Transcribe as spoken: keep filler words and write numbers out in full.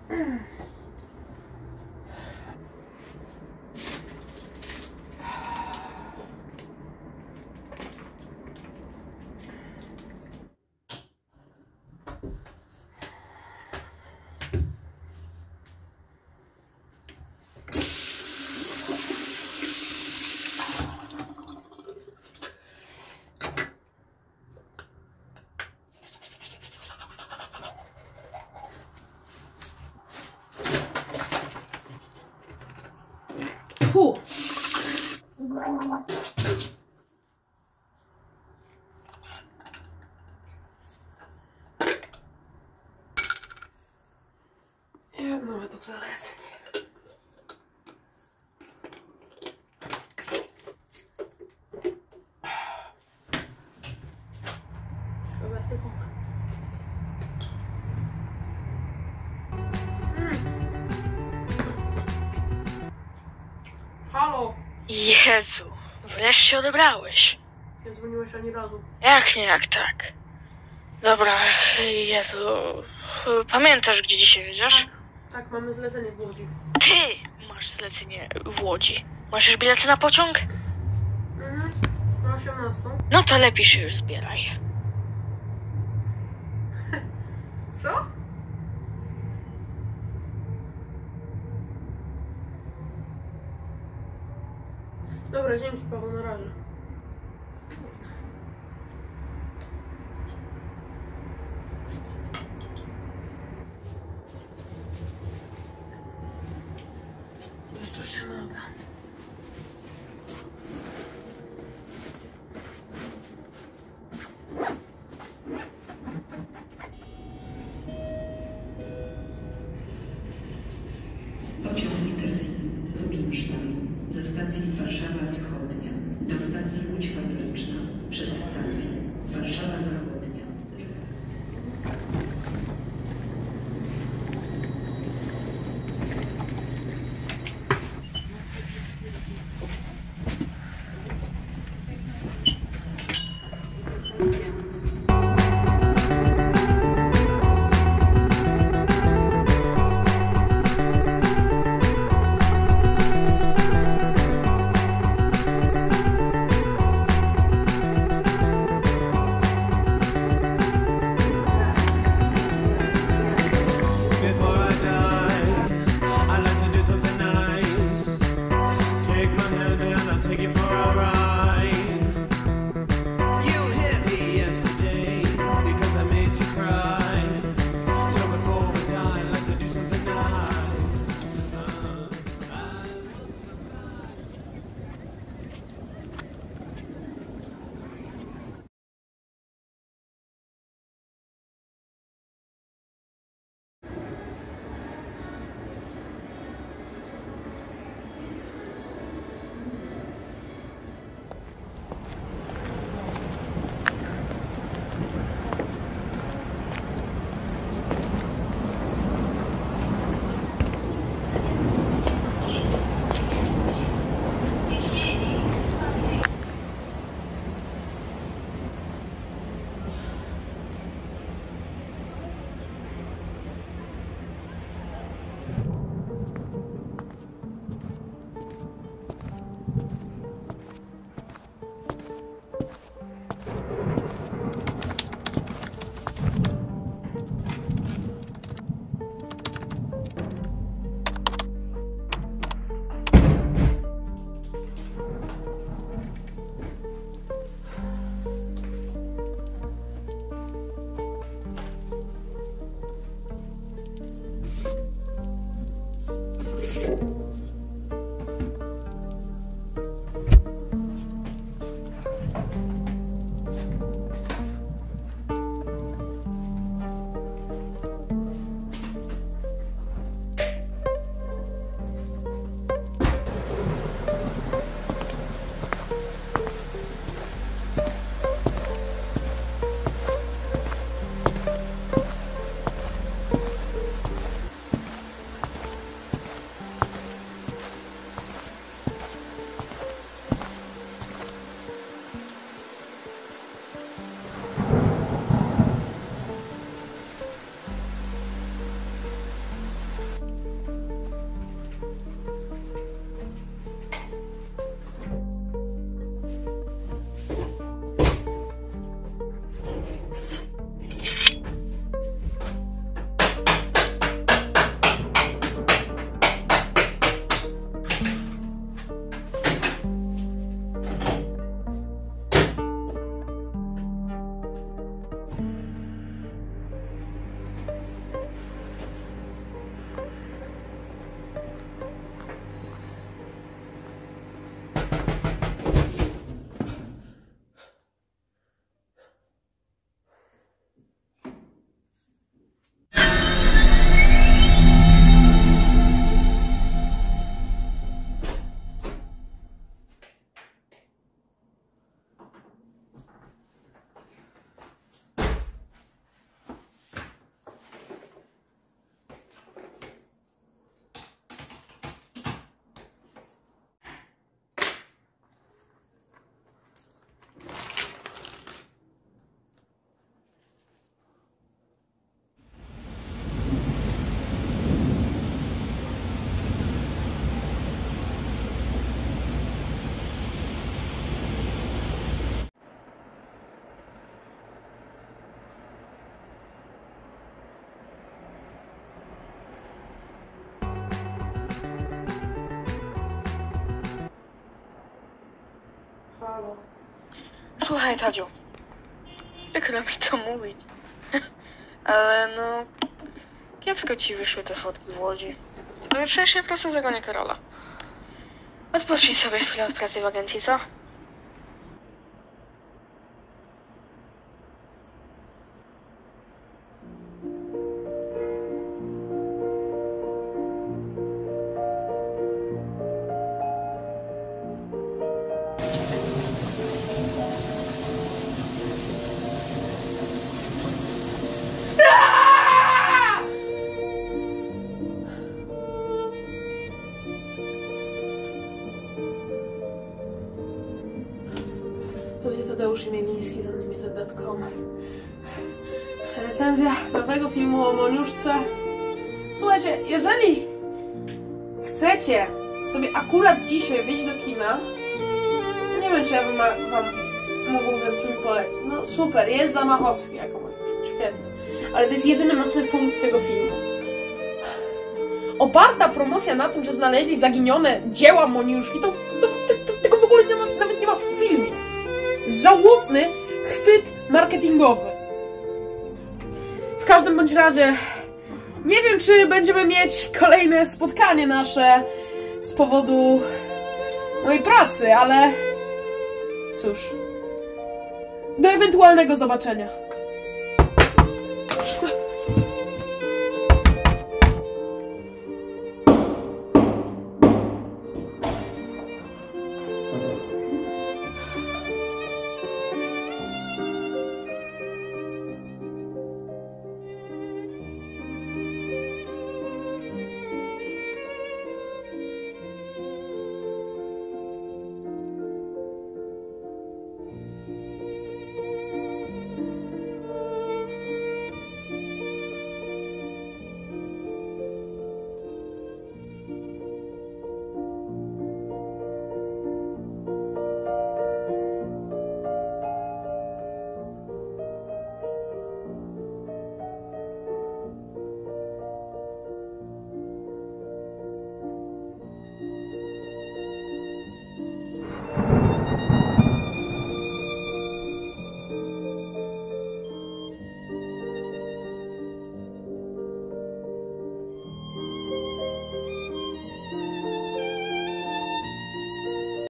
Fu. Jedno według zaleceń. Halo! Jezu, wreszcie odebrałeś. Nie dzwoniłeś ani razu. Jak nie, jak tak. Dobra, Jezu, pamiętasz, gdzie dzisiaj jedziesz? Tak, tak, mamy zlecenie w Łodzi. Ty masz zlecenie w Łodzi. Masz już bilety na pociąg? Mhm, na osiemnastą. No to lepiej się już zbieraj. Co? Dobra, dzięki Paweł, na razie. Jeszcze się nada. Pociąg Intercity Rubinstein ze stacji Warszawa Wschodnia do stacji Łódź Fabryczna przez stację Warszawa Zachodnia. Halo. Słuchaj, Tadziu. Przykro mi to mówić. Ale no... Kiepsko ci wyszły te fotki w Łodzi. Ale przecież ja prosto zagonię Karola. Odpocznij sobie chwilę od pracy w agencji, co? Tutaj Tadeusz Imieliński z Unlimited kropka com. Recenzja nowego filmu o Moniuszce. Słuchajcie, jeżeli chcecie sobie akurat dzisiaj wyjść do kina, nie wiem, czy ja bym wam mógł ten film polecić. No super, jest Zamachowski jako Moniuszka, świetny. Ale to jest jedyny mocny punkt tego filmu. Oparta promocja na tym, że znaleźli zaginione dzieła Moniuszki, to, to, to, to, to tego w ogóle nie ma, nawet nie ma w filmie. Żałosny chwyt marketingowy. W każdym bądź razie nie wiem, czy będziemy mieć kolejne spotkanie nasze z powodu mojej pracy, ale cóż, do ewentualnego zobaczenia.